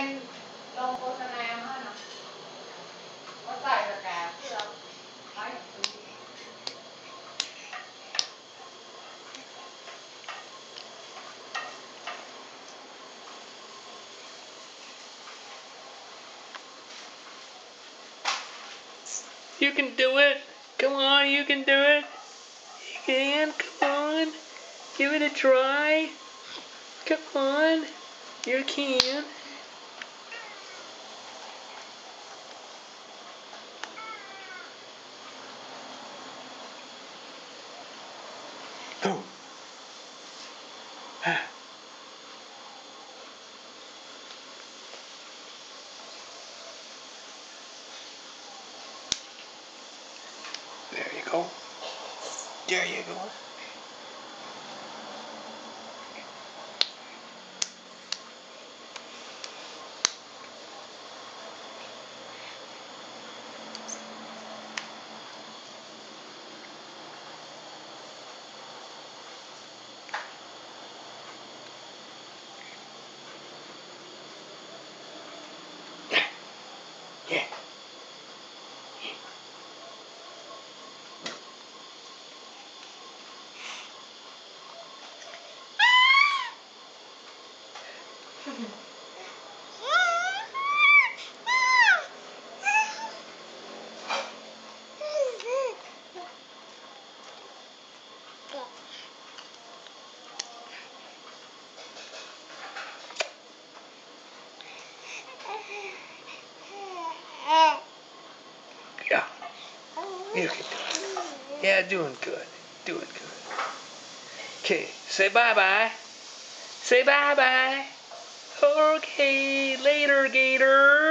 ลงโฆษณามาเนาะว่าใส่ตะแกรงเพื่อไว้ซื้อ You can do it. Come on, you can do it. You can. Come on. Give it a try. Come on. You can. Oh. There you go. There you go. Yeah. Yeah. You can do it. Yeah, doing good. Doing good. Okay, say bye-bye. Say bye-bye. Okay, later, Gator.